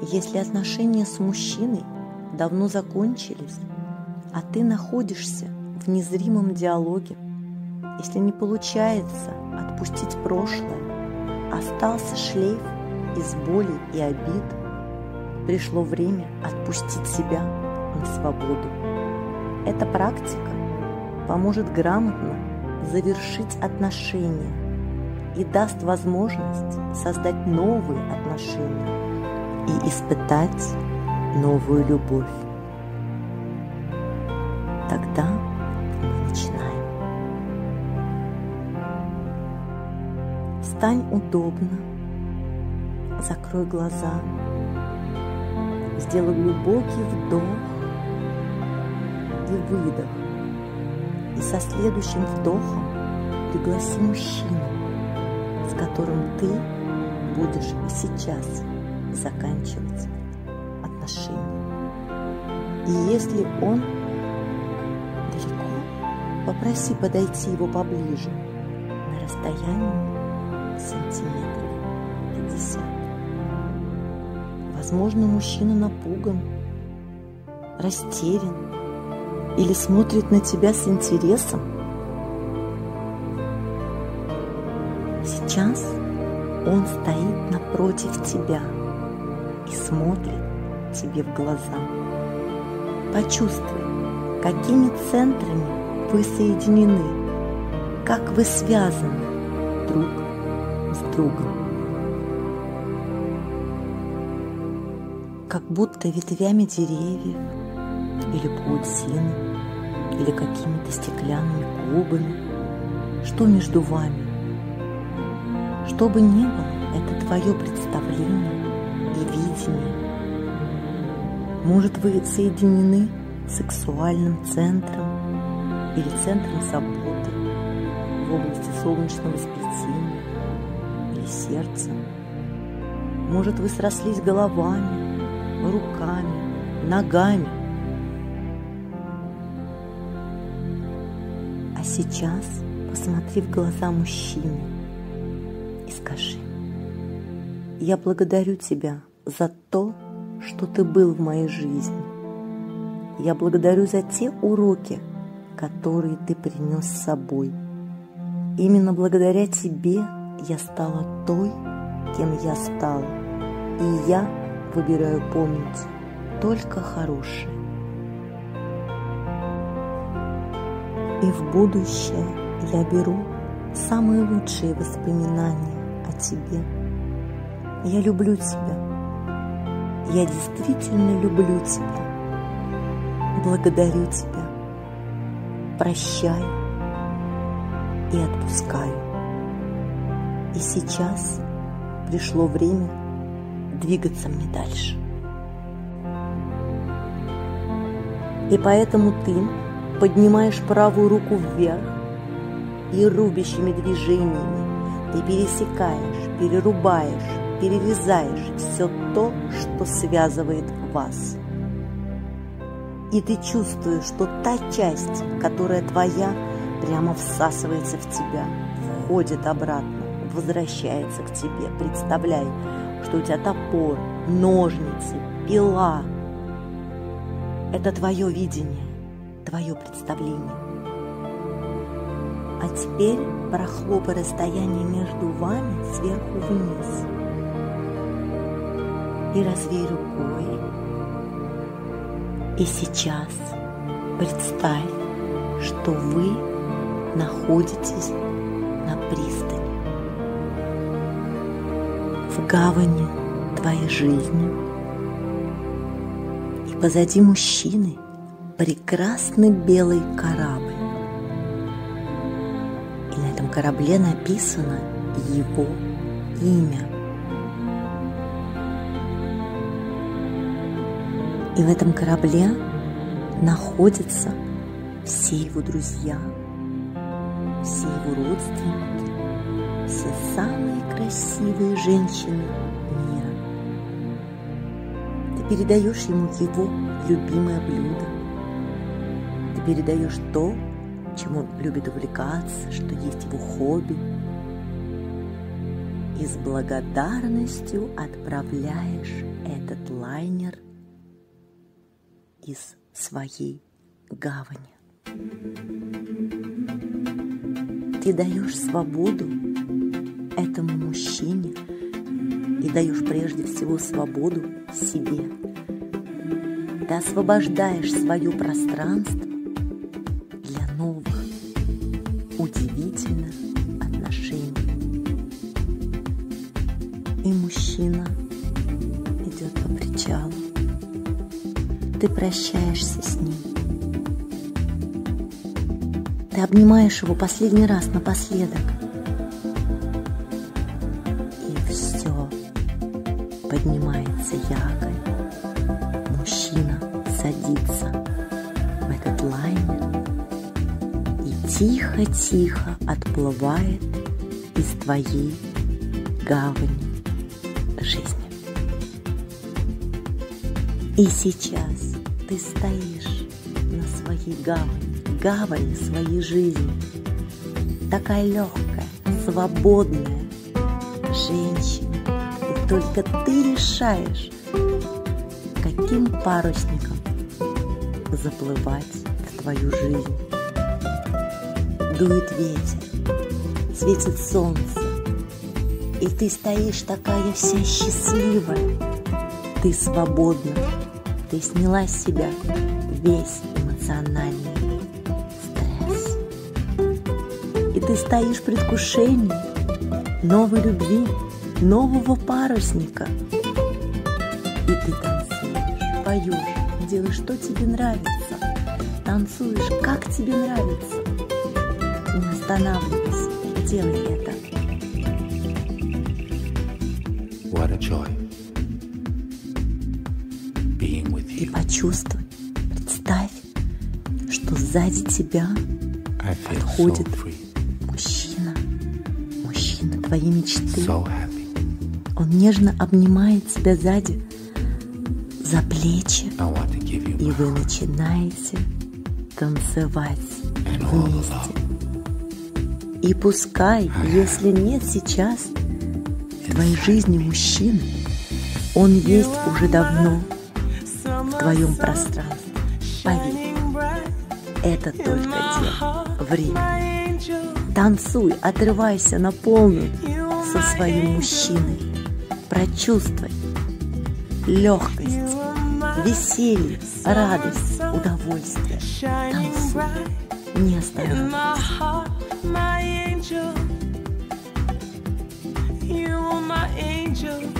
Если отношения с мужчиной давно закончились, а ты находишься в незримом диалоге, если не получается отпустить прошлое, остался шлейф из боли и обид, пришло время отпустить себя на свободу. Эта практика поможет грамотно завершить отношения и даст возможность создать новые отношения и испытать новую любовь. Тогда мы начинаем. Встань удобно, закрой глаза, сделай глубокий вдох и выдох. И со следующим вдохом пригласи мужчину, с которым ты будешь сейчас заканчивать отношения. И если он далеко, попроси подойти его поближе на расстоянии сантиметров 50. Возможно, мужчина напуган, растерян или смотрит на тебя с интересом. Сейчас он стоит напротив тебя и смотрит тебе в глаза. Почувствуй, какими центрами вы соединены, как вы связаны друг с другом. Как будто ветвями деревьев или паутины, или какими-то стеклянными кубами. Что между вами? Что бы ни было, это твое представление и видение. Может, вы соединены сексуальным центром или центром заботы в области солнечного сплетения или сердца. Может, вы срослись головами, руками, ногами. А сейчас посмотри в глаза мужчине и скажи: я благодарю тебя за то, что ты был в моей жизни. Я благодарю за те уроки, которые ты принес с собой. Именно благодаря тебе я стала той, кем я стала. И я выбираю помнить только хорошее. И в будущее я беру самые лучшие воспоминания о тебе. Я люблю тебя. Я действительно люблю тебя. Благодарю тебя. Прощаю и отпускаю. И сейчас пришло время двигаться мне дальше. И поэтому ты поднимаешь правую руку вверх и рубящими движениями ты пересекаешь, перерубаешь, перерезаешь все то, что связывает вас. И ты чувствуешь, что та часть, которая твоя, прямо всасывается в тебя, входит обратно, возвращается к тебе. Представляй, что у тебя топор, ножницы, пила. Это твое видение, твое представление. А теперь прохлопай расстояние между вами сверху вниз. И развей рукой. И сейчас представь, что вы находитесь на пристани, в гавани твоей жизни. И позади мужчины прекрасный белый корабль. И на этом корабле написано его имя. И в этом корабле находятся все его друзья, все его родственники, все самые красивые женщины мира. Ты передаешь ему его любимое блюдо. Ты передаешь то, чем он любит увлекаться, что есть его хобби. и с благодарностью отправляешь этот лайнер из своей гавани. Ты даешь свободу этому мужчине и даешь прежде всего свободу себе. Ты освобождаешь свое пространство для новых, удивительных отношений. И мужчина идет по причалу. Ты прощаешься с ним. Ты обнимаешь его последний раз напоследок. И все. Поднимается якорь. Мужчина садится в этот лайнер и тихо-тихо отплывает из твоей гавани жизни. И сейчас ты стоишь на своей гавани своей жизни, такая легкая, свободная женщина, и только ты решаешь, каким парусником заплывать в твою жизнь. Дует ветер, светит солнце, и ты стоишь такая вся счастливая, ты свободна, ты сняла с себя весь эмоциональный стресс. И ты стоишь в предвкушении новой любви, нового парусника. И ты танцуешь, поешь, делаешь, что тебе нравится, танцуешь, как тебе нравится. Не останавливайся, делай это. What a joy being with you. И почувствуй, представь, что сзади тебя I feel подходит so free, мужчина твоей мечты. so happy. Он нежно обнимает тебя сзади за плечи, I want to give you и my вы heart начинаете танцевать and all вместе. alone. И пускай, если нет сейчас в твоей жизни мужчины, он есть уже давно в твоем пространстве. Поверь, это только дело времени. Танцуй, отрывайся на полную со своим мужчиной. Прочувствуй легкость, веселье, радость, удовольствие. Танцуй, не останавливайся. You are my angel.